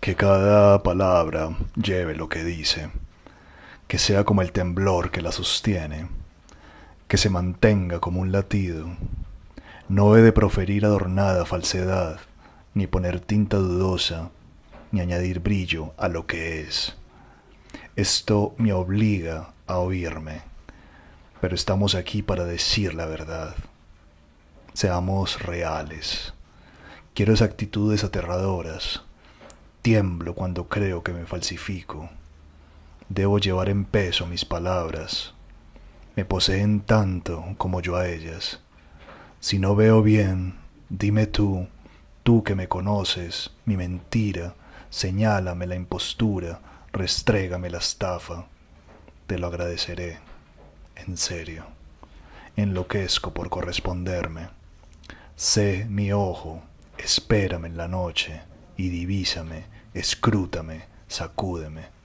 Que cada palabra lleve lo que dice, que sea como el temblor que la sostiene, que se mantenga como un latido. No he de proferir adornada falsedad, ni poner tinta dudosa, ni añadir brillo a lo que es. Esto me obliga a oírme, pero estamos aquí para decir la verdad. Seamos reales. Quiero exactitudes aterradoras. Tiemblo cuando creo que me falsifico. Debo llevar en peso mis palabras. Me poseen tanto como yo a ellas. Si no veo bien, dime tú que me conoces, mi mentira, señálame la impostura, restrégame la estafa. Te lo agradeceré, en serio. Enloquezco por corresponderme. Sé mi ojo, espérame en la noche y divísame, escrútame, sacúdeme,